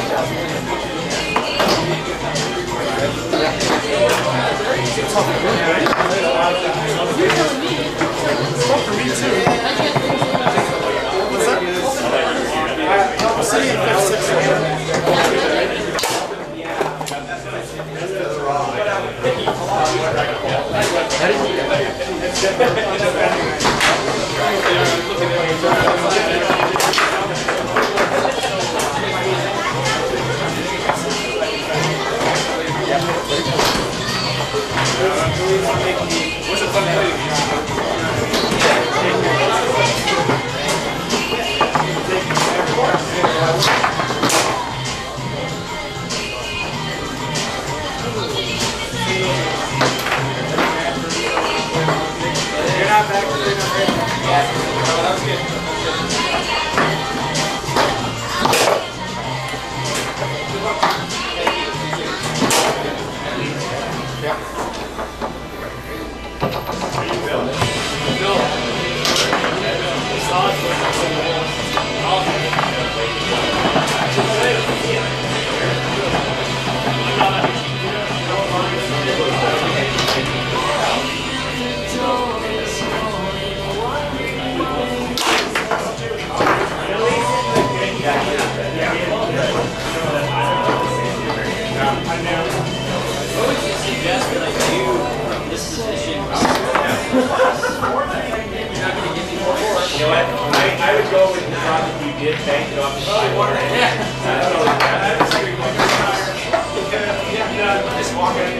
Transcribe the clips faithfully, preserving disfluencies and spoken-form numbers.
for me too. What's that? I'm sitting in fifth, sixth. What's it fun to do? You're not back to the yeah. No, that was good. Yeah. How you feeling? Bill. You know what? I, I would go with the thought that you did bank it off the side. Yeah. Yeah, just walk in.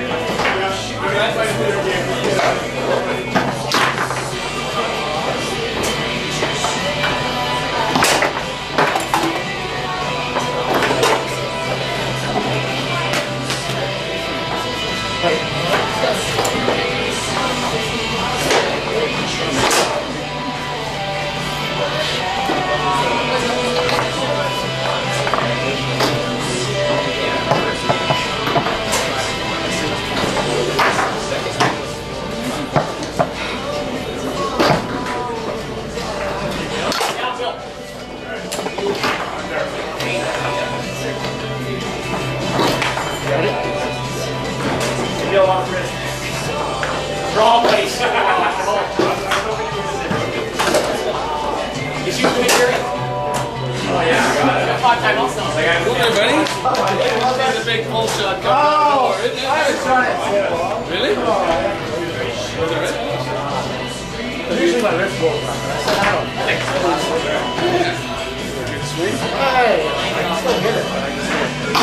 Draw place. Is you doing Jerry? Oh yeah, I got it. Five time also. Like I was there, buddy. There's a big pull shot coming out the door, isn't it? I haven't tried it. Really? Was it red? Usually my wrist goes on, but I said I don't. I think so. Yeah. Good swing. Hey, I can still hit it, but I just hit it.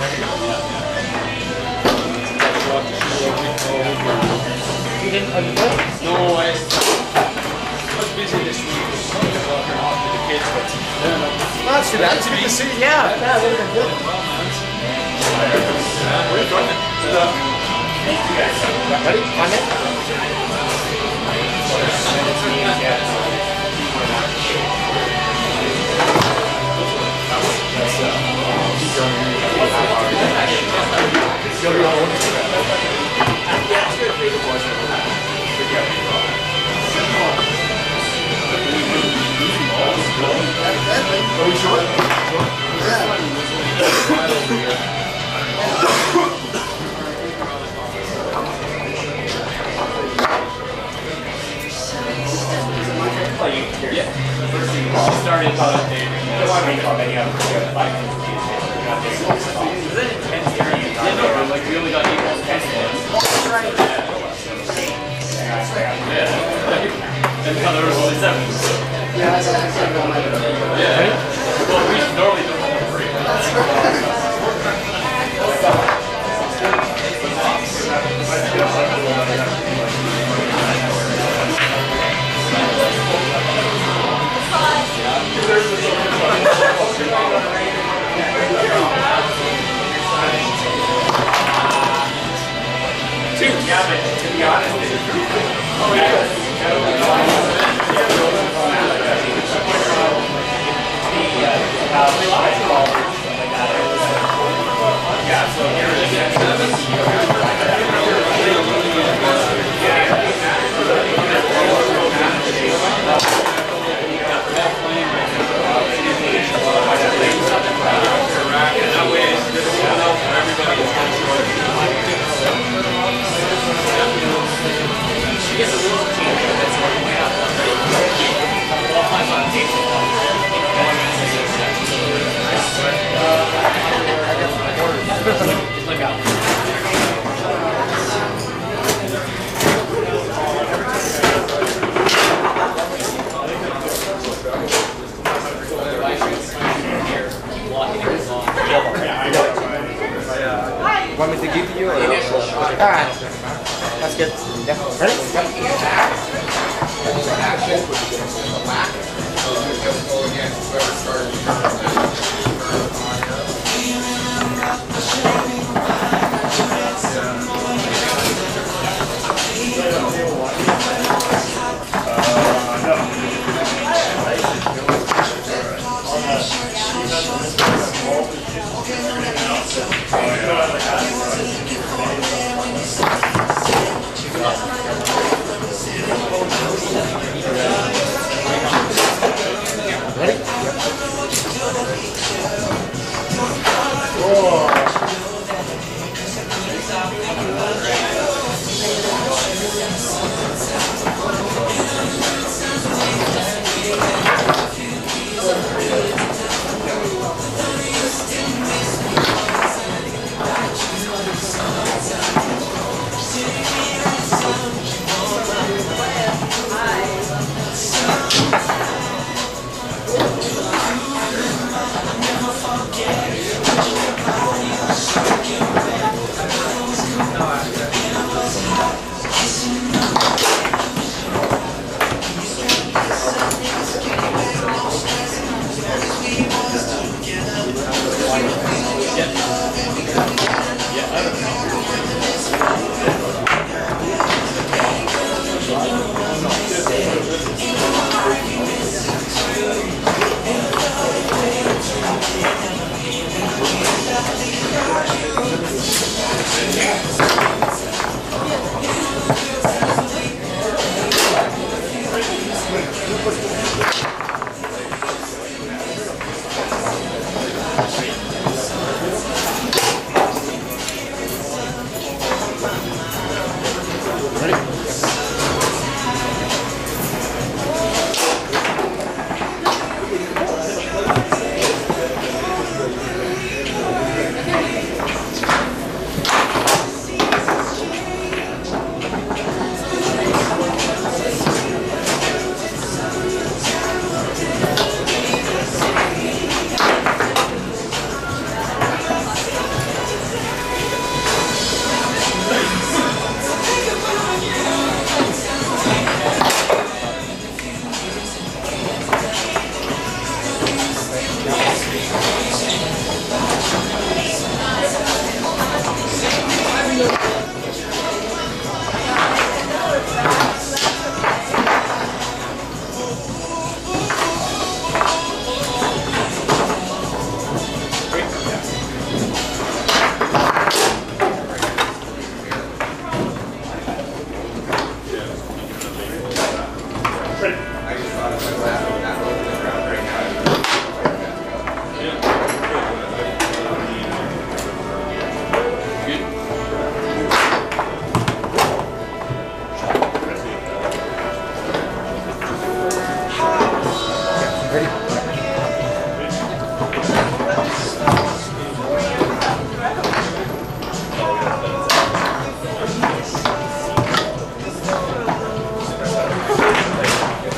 You didn't understand? No, I was busy this week. Walking off with the kids, but yeah, not too bad. Good to see you. Yeah, that would have been good. Ready? On it? Are we sure? Yeah. Yeah. She started about a day. I want to make about any other bike. Is it intense here? Yeah, no, like we only got eight more ten minutes. That's right. Yeah. And the other was only seven. Yeah, that's what I said. Yeah. Well, we normally don't have a break. That's right. Two. Yeah, but to be honest, it's true. Oh, yeah. Want me to give you or? Alright. That's good. Yeah. Ready?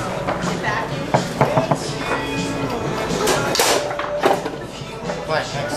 Flash.